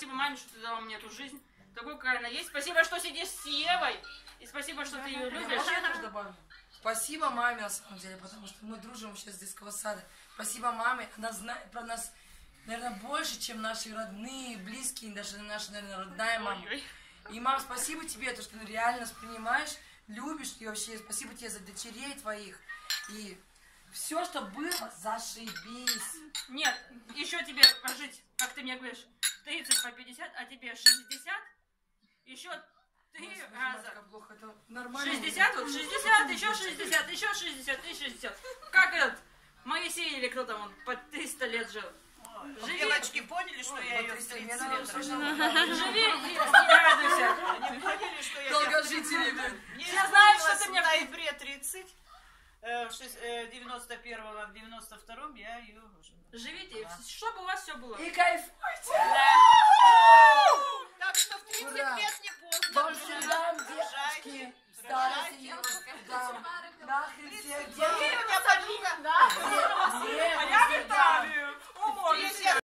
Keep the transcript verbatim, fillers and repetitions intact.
спасибо маме, что ты дала мне эту жизнь. Такой, какая она есть. Спасибо, что сидишь с Евой. И спасибо, что ты ее любишь. Спасибо маме, на самом деле, потому что мы дружим вообще с детского сада. Спасибо маме, она знает про нас, наверное, больше, чем наши родные, близкие, даже наша, наверное, родная мама. Ой-ой. И, мам, спасибо тебе, то, что ты реально нас принимаешь, любишь, и вообще спасибо тебе за дочерей твоих. И все, что было, зашибись. Нет, еще тебе прожить, как ты мне говоришь, тридцать по пятьдесят, а тебе шестьдесят, еще три раза. Это нормально. шестьдесят, вот шестьдесят, еще шестьдесят, еще шестьдесят и шестьдесят. Как этот Моисей или кто там, он по триста лет жил. Живи. Девочки поняли, что Ой, я ее в тридцать лет Живи и не радуйся. Они поняли, что я... Долгожители. Я знаю, что ты мне... В ноябре тридцать, в девяносто первом, в девяносто втором я ее... Живите, чтобы у вас все было. И кайфуйте.